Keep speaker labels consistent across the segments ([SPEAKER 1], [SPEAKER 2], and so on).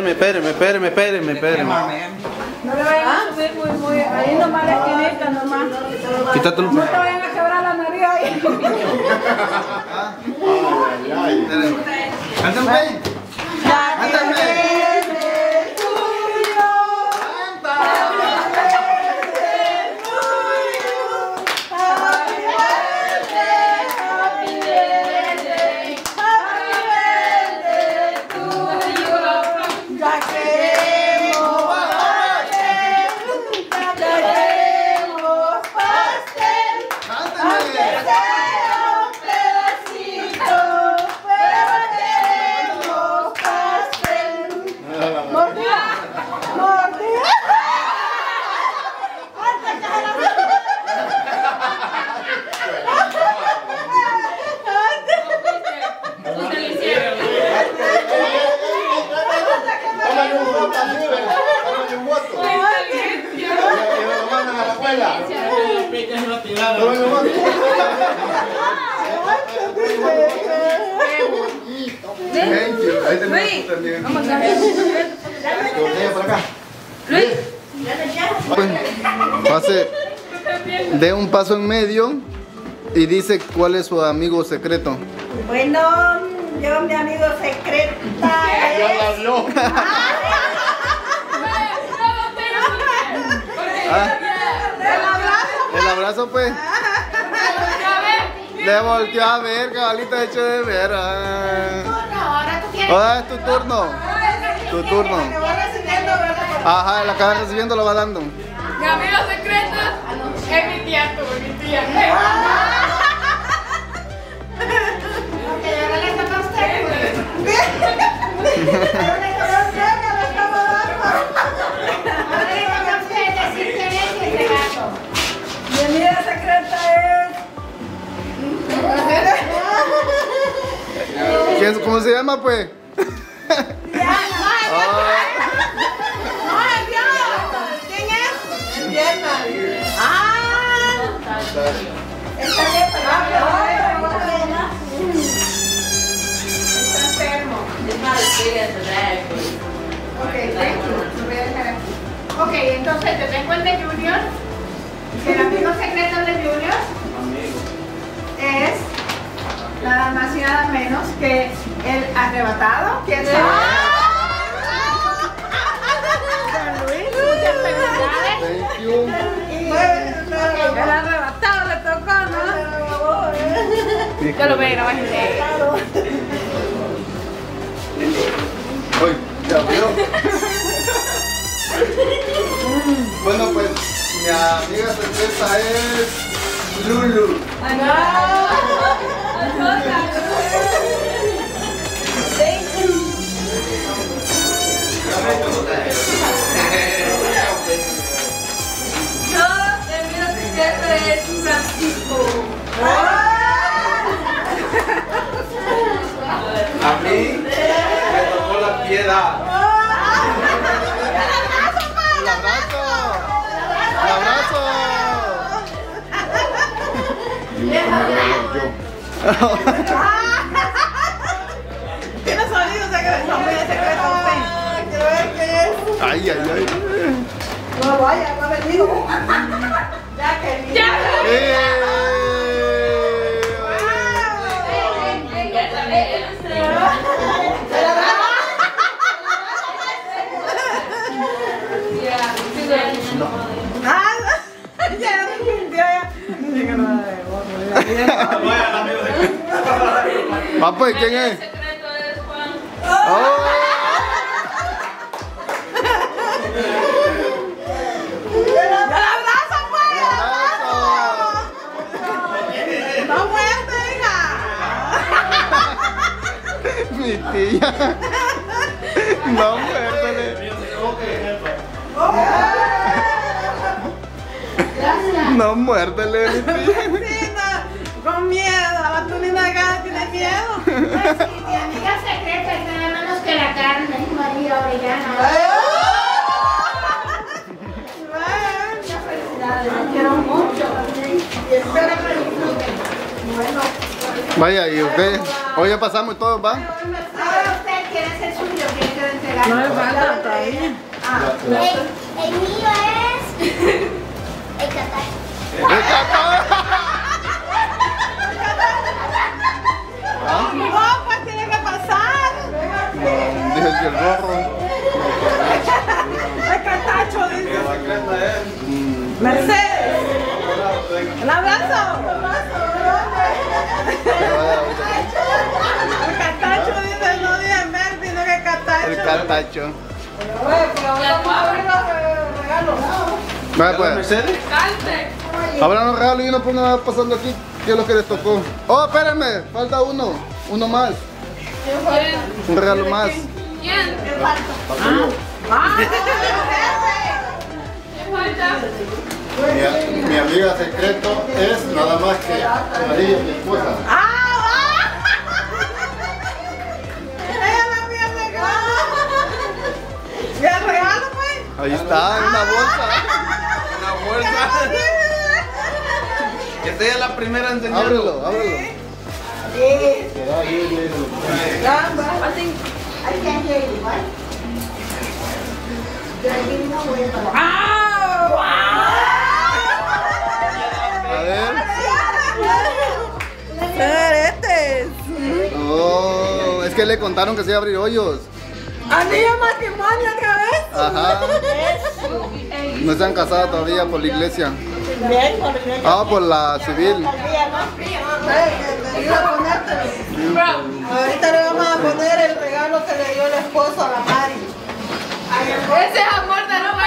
[SPEAKER 1] espéreme.
[SPEAKER 2] No le vayan a subir muy, ahí nomás la esquinita nomás.
[SPEAKER 1] Quítatelo.
[SPEAKER 2] No te vayan a quebrar la nariz ahí.
[SPEAKER 1] Cántame. Pase, dé un paso en medio y dice cuál es su amigo secreto.
[SPEAKER 3] Bueno, yo mi amigo secreta es...
[SPEAKER 1] El abrazo pues. Le volteó a ver, cabalita hecho de ver. Ahora es tu turno. Tu turno. Ajá, la acaba recibiendo, lo va dando.
[SPEAKER 2] Mi amigo secreto es mi tía, mi tía. Mi amiga secreta
[SPEAKER 1] es... ¿Cómo se llama pues?
[SPEAKER 2] Ok, entonces te tengo el de Junior, que el amigo secreto de Junior es nada más y nada menos que el arrebatado. ¿Quién es? Don Luis, muchas felicidades. El arrebatado le tocó, ¿no? Yo lo veo, no va a entender.
[SPEAKER 1] Uy, ya vio. Bueno pues, mi amiga secreta es Lulu.
[SPEAKER 2] Yo, el mío secreto es Francisco.
[SPEAKER 1] A mí me tocó la piedad. El abrazo. El abrazo.
[SPEAKER 3] Tiene sonido secreto, secreto. Quiero ver qué es.
[SPEAKER 1] Ay.
[SPEAKER 3] No vaya, no ha venido. Ya que
[SPEAKER 2] ¡Ya!
[SPEAKER 1] Papá, ¿quién es?
[SPEAKER 2] El secreto es Juan.
[SPEAKER 3] no muerde,
[SPEAKER 1] Mi tía. No, muérdele. No, muérdele, mi tía.
[SPEAKER 3] Con miedo, la tunina acá tiene miedo.
[SPEAKER 2] Pues sí, mi amiga secreta es nada menos que la carne, María Orellana. Muchas felicidades, los quiero mucho. Y espero que disfruten. Bueno.
[SPEAKER 1] Vaya, y usted, hoy ya pasamos todos, ¿va?
[SPEAKER 2] Ahora usted quiere ser suyo, quiere que regalo.
[SPEAKER 3] No me falta todavía.
[SPEAKER 4] El mío es el catacho.
[SPEAKER 3] No, pues tiene que pasar.
[SPEAKER 1] Dije que el rojo.
[SPEAKER 3] El catacho, dice. Mercedes. Un abrazo. El catacho dice, no dice Melvin, no que
[SPEAKER 1] El
[SPEAKER 3] catacho.
[SPEAKER 1] cartacho.
[SPEAKER 3] Vamos a abrir los regalos.
[SPEAKER 1] Vaya pues. Abran los regalos y uno por nada pasando aquí. ¿Qué es lo que les tocó? Oh, espérenme, falta uno. Uno más. Un regalo más. Mi amiga secreto es nada más que María, mi esposa.
[SPEAKER 3] ¿Y el regalo, pues?
[SPEAKER 1] Ahí está, una bolsa. Una bolsa.
[SPEAKER 5] Que sea la primera en enseñarlo.
[SPEAKER 1] Ábrelo, ábrelo.
[SPEAKER 2] I can't hear you, what?
[SPEAKER 1] A ver. Oh, es que le contaron que se iba a abrir hoyos.
[SPEAKER 3] ¿Anillo matrimonio otra vez?
[SPEAKER 1] Ajá. No se han casado todavía por la iglesia.
[SPEAKER 3] Bien, por el
[SPEAKER 1] Ah, por la civil.
[SPEAKER 3] Ahorita le vamos a poner el regalo que le dio el esposo a la Mari.
[SPEAKER 2] Ese es amor de no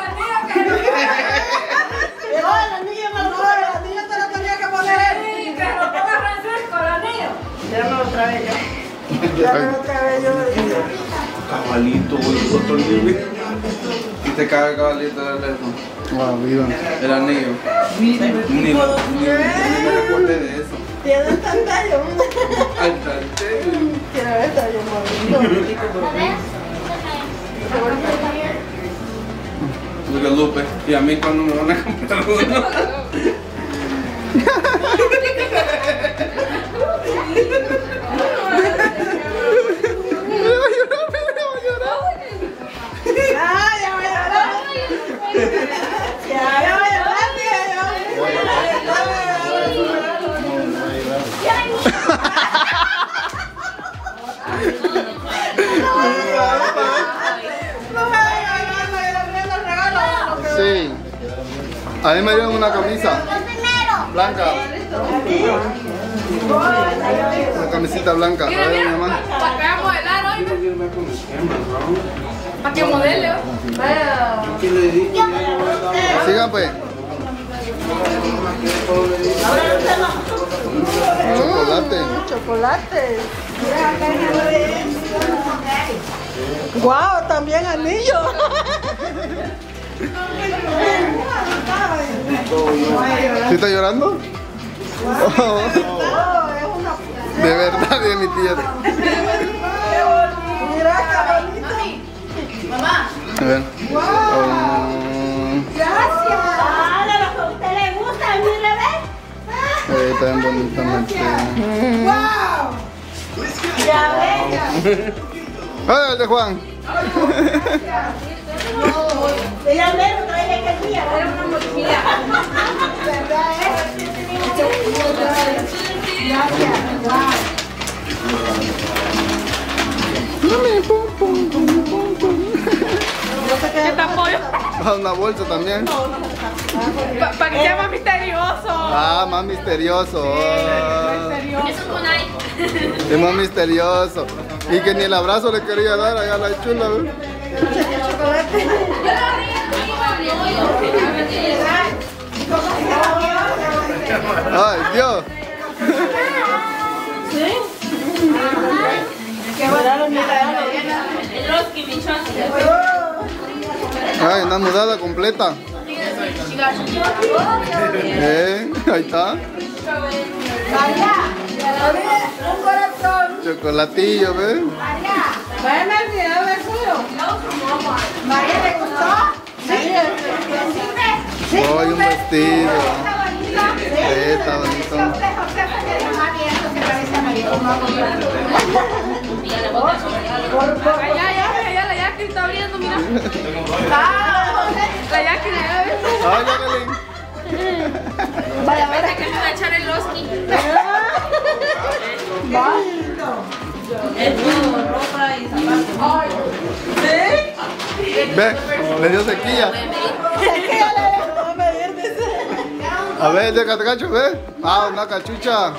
[SPEAKER 3] No, el anillo me lo dio, el anillo te lo tenía que poner él.
[SPEAKER 2] que lo ponga Francisco, el anillo.
[SPEAKER 3] Ya me lo trae ya. Ya me lo trae yo.
[SPEAKER 5] Cabalito, güey, otro libro. Y te caga el cabalito del eso.
[SPEAKER 1] Wow, viva.
[SPEAKER 5] El anillo. Ni me recuerde de eso.
[SPEAKER 3] Tiene tanta yo.
[SPEAKER 5] Al tante.
[SPEAKER 3] Quiero ver esta yo,
[SPEAKER 5] Luis Lupe. Y a mí cuando me van a comprar uno.
[SPEAKER 3] Ah, ya voy a llorar. Ya voy a llorar, tía, ya voy a No me vaya a llorar, me abriendo el regalo.
[SPEAKER 1] Sí. A mí me dieron una camisa blanca. Una camisita blanca. A ver, mi mamá.
[SPEAKER 2] Para que vamos a modelar hoy. Para que modele hoy.
[SPEAKER 1] Sigan pues. Chocolate.
[SPEAKER 3] Chocolate. Guau, también anillo.
[SPEAKER 1] ¿Sí está llorando? Oh, de verdad, de mi tía.
[SPEAKER 3] Mira qué bonito.
[SPEAKER 2] Mamá.
[SPEAKER 1] A ver.
[SPEAKER 3] Gracias.
[SPEAKER 4] Ah, de lo que a usted le gusta, mi bebé.
[SPEAKER 1] Está bien bonita.
[SPEAKER 3] Wow. Ya ves.
[SPEAKER 1] ¡Ah, el de Juan!
[SPEAKER 3] Ella me lo trae que el día.
[SPEAKER 2] Era una mochila.
[SPEAKER 3] ¿Verdad,
[SPEAKER 2] ¿Qué te apoyo?
[SPEAKER 1] Ah, una bolsa también.
[SPEAKER 2] Para que sea más misterioso.
[SPEAKER 1] Ah, más misterioso. Ah,
[SPEAKER 2] Eso es con ahí.
[SPEAKER 1] es más misterioso. Y que ni el abrazo le quería dar allá a la chula. ¿Ves? Ay, Dios.
[SPEAKER 2] El Roski, mi chonchi.
[SPEAKER 1] Ay, una mudada completa. Ahí está.
[SPEAKER 3] María, un corazón.
[SPEAKER 1] Chocolatillo, ¿ves?
[SPEAKER 3] María, váyame el video del suyo. María, ¿le gustó? Sí.
[SPEAKER 1] Hoy un vestido. Está bonito.
[SPEAKER 2] Ya,
[SPEAKER 3] Jackie está abriendo, mira.
[SPEAKER 2] La Jackie,
[SPEAKER 1] Ay, Jacqueline.
[SPEAKER 3] Vaya, vaya, que me va a echar el Oski. Es todo, ropa y zapatos.
[SPEAKER 2] ¿Sí?
[SPEAKER 1] Ve, le dio sequía. A ver, de catracho, ve. Ah, una cachucha.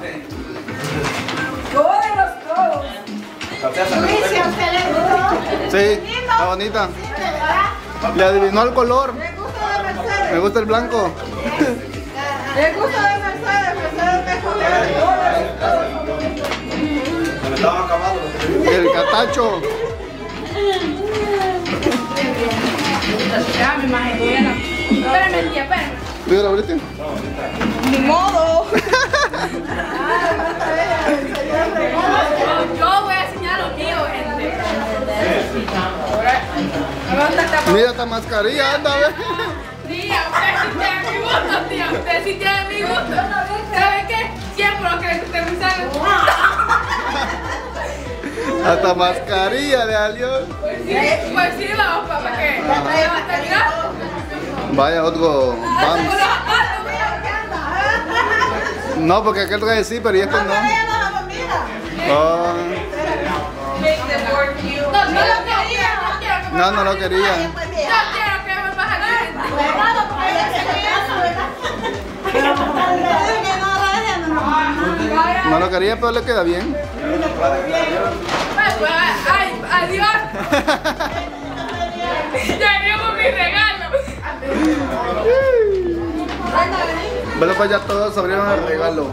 [SPEAKER 2] Luis, ¿a usted le gustó?
[SPEAKER 1] Sí, está bonita. Le adivinó el color.
[SPEAKER 2] ¿Le gusta de Mercedes?
[SPEAKER 1] Me gusta el blanco.
[SPEAKER 2] ¿Le gusta de Mercedes? Mercedes mejor.
[SPEAKER 5] Se me estaban acabando.
[SPEAKER 1] El catacho.
[SPEAKER 3] Ya me imagino, ya no. Espérame, tía, espérame.
[SPEAKER 1] ¿Tú ya lo abriste?
[SPEAKER 3] Ni modo. Yo voy a enseñar lo mío, gente.
[SPEAKER 1] Mira esta mascarilla, anda, ve.
[SPEAKER 3] Tía, usted sí tiene mi gusto, tía. Usted sí tiene mi gusto. ¿Sabe qué? Siempre lo que le guste mi sangre.
[SPEAKER 1] Hasta mascarilla de alión.
[SPEAKER 3] Pues sí, vamos, papá, que hasta acá.
[SPEAKER 1] Vaya, otro.
[SPEAKER 3] Con los
[SPEAKER 1] Vamos.
[SPEAKER 3] zapatos,
[SPEAKER 1] No, porque aquel trae sí, pero este no.
[SPEAKER 2] Ella no la mira.
[SPEAKER 1] Ah,
[SPEAKER 3] no lo quería, no quiero que me
[SPEAKER 1] no, no lo
[SPEAKER 3] bajen.
[SPEAKER 1] quería.
[SPEAKER 3] No quiero que me bajen la gente.
[SPEAKER 1] No lo quería, pero le queda bien.
[SPEAKER 3] Ay, adiós. Ya llevo mi regalo.
[SPEAKER 1] Bueno, pues ya todos abrieron el regalo.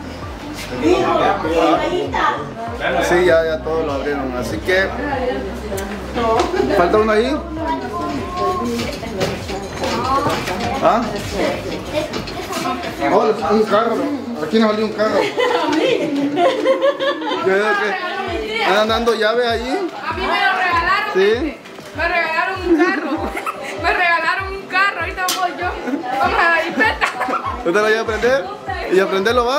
[SPEAKER 1] Sí, ya todos lo abrieron. Así que. ¿Falta uno ahí? ¿Ah? Oh, un carro. Aquí nos salió un carro. Yo digo que andan dando llave allí.
[SPEAKER 3] A mí me lo regalaron.
[SPEAKER 1] Sí.
[SPEAKER 3] gente. Me regalaron un carro. Me regalaron un carro. Ahorita voy yo. Vamos a la jipeta.
[SPEAKER 1] ¿Tú te lo vas a aprender? ¿Y aprenderlo vas?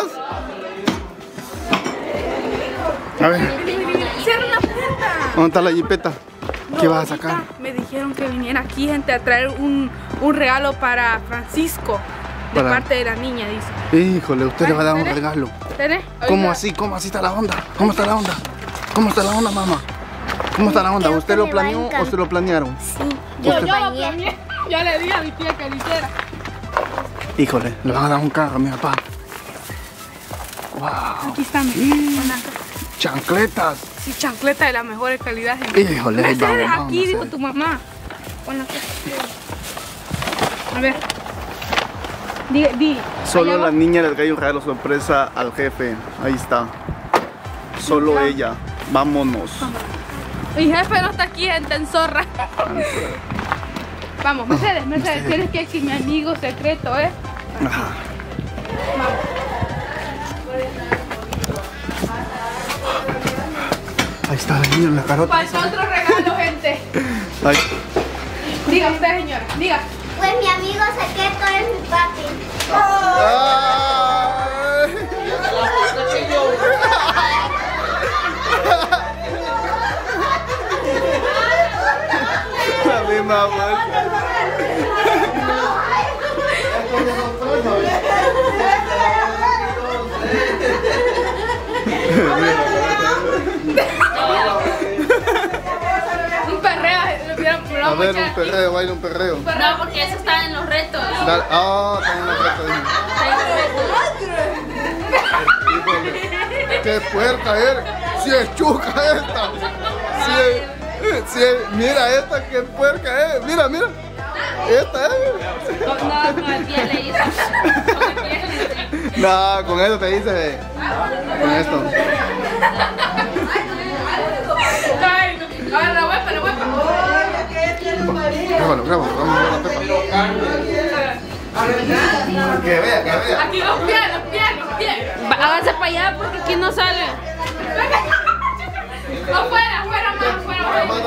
[SPEAKER 1] A ver,
[SPEAKER 3] Cierra la puerta.
[SPEAKER 1] ¿dónde está la jipeta? ¿Qué vas a sacar?
[SPEAKER 3] Me dijeron que viniera aquí, gente, a traer un regalo para Francisco. De
[SPEAKER 1] Para-
[SPEAKER 3] parte de la niña, dice.
[SPEAKER 1] Híjole, usted le va a dar un regalo.
[SPEAKER 3] ¿Tenés?
[SPEAKER 1] ¿Cómo
[SPEAKER 3] Oiga,
[SPEAKER 1] así? ¿Cómo así está la onda? ¿Cómo está la onda? ¿Cómo está la onda, mamá? ¿Cómo está la onda?
[SPEAKER 4] Creo
[SPEAKER 1] ¿Usted
[SPEAKER 4] que
[SPEAKER 1] lo
[SPEAKER 4] me va a
[SPEAKER 1] planeó o
[SPEAKER 4] encantar.
[SPEAKER 1] se lo planearon?
[SPEAKER 4] Sí,
[SPEAKER 3] Yo
[SPEAKER 4] yo
[SPEAKER 3] lo
[SPEAKER 4] bañé.
[SPEAKER 3] planeé. Ya le dije a mi tía que lo hiciera.
[SPEAKER 1] Híjole, le van a dar un carro a mi papá. Wow,
[SPEAKER 3] Aquí está mi
[SPEAKER 1] chancletas.
[SPEAKER 3] sí, chancleta de la mejor calidad, gente.
[SPEAKER 1] Híjole, ahí
[SPEAKER 3] Mercedes,
[SPEAKER 1] vamos,
[SPEAKER 3] aquí
[SPEAKER 1] vamos,
[SPEAKER 3] dijo
[SPEAKER 1] Mercedes.
[SPEAKER 3] tu mamá. Pon la cosa. A ver. Di.
[SPEAKER 1] Solo
[SPEAKER 3] allá
[SPEAKER 1] la
[SPEAKER 3] va.
[SPEAKER 1] niña le trae un regalo sorpresa al jefe. Ahí está. Solo ella. Vámonos.
[SPEAKER 3] Mi jefe no está aquí, gente, en zorra. Vamos, Mercedes, tienes que decir mi amigo secreto, ¿eh?
[SPEAKER 1] Ajá. Ahí está la niña en la carota.
[SPEAKER 3] Falta otro regalo, gente.
[SPEAKER 1] Ay.
[SPEAKER 3] Diga usted, señora, diga.
[SPEAKER 4] Pues mi amigo secreto es mi papi.
[SPEAKER 1] Ay. La misma vuelta.
[SPEAKER 3] Un perreo,
[SPEAKER 1] A ver, un perreo, baila un perreo.
[SPEAKER 3] No, porque eso está en los retos.
[SPEAKER 1] Dale. Ah, está en la reta. Híjole. Qué puerca eres. Si es chuca esta. Si es, mira esta, qué puerca es. Mira. Esta es.
[SPEAKER 3] No, el pie le hizo. Con el pie le hizo.
[SPEAKER 1] No, con esto te dice. Con esto.
[SPEAKER 3] Ay, no. A ver, la huepa.
[SPEAKER 1] Grábalo, vamos a ver la pepa. Que vea.
[SPEAKER 3] Aquí los pies. Háganse para allá porque aquí no sale. Afuera, más.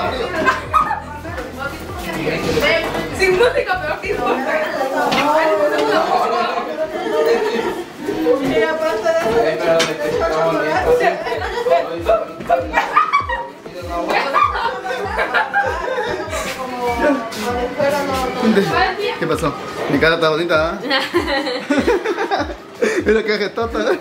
[SPEAKER 3] Sin música, pero aquí
[SPEAKER 1] ¿Qué pasó? Mi cara está bonita, ¿eh? Mira qué jetota.
[SPEAKER 5] Ahora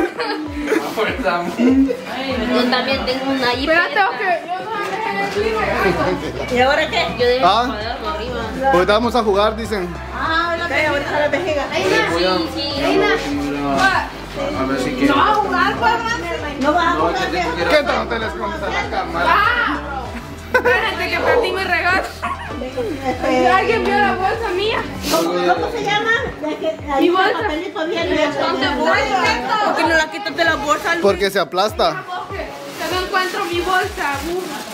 [SPEAKER 6] Yo también tengo una ahí.
[SPEAKER 3] Espérate, que yo no
[SPEAKER 6] ¿Y ahora qué? Yo dejé el
[SPEAKER 1] Ah.
[SPEAKER 6] cuaderno arriba.
[SPEAKER 1] Ahorita vamos a jugar, dicen.
[SPEAKER 6] Ahorita la vejiga. Sí, sí.
[SPEAKER 5] a ver si quieres.
[SPEAKER 3] no vas a jugar, pues.
[SPEAKER 6] No vas a
[SPEAKER 5] No,
[SPEAKER 6] jugar.
[SPEAKER 5] que tengo que ir
[SPEAKER 1] ¿Qué
[SPEAKER 5] a...
[SPEAKER 1] tal? No te les comes a la cámara.
[SPEAKER 3] Espérate que perdí mi regalo. Alguien vio la bolsa mía.
[SPEAKER 6] ¿Cómo se llama?
[SPEAKER 3] Mi bolsa.
[SPEAKER 6] Papelito bien. ¿Por qué no la quitas de la bolsa?
[SPEAKER 1] Porque se aplasta.
[SPEAKER 3] Que no encuentro mi bolsa.